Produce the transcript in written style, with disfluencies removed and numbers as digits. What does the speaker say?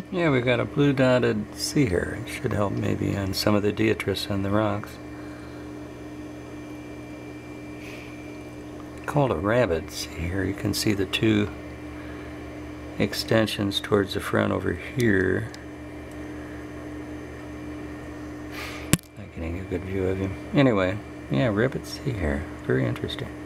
Yeah, we've got a blue dotted sea hare. It should help maybe on some of the detritus on the rocks. Called a rabbit sea hare. You can see the two extensions towards the front over here. Not getting a good view of him. Anyway, yeah, rabbit sea hare. Very interesting.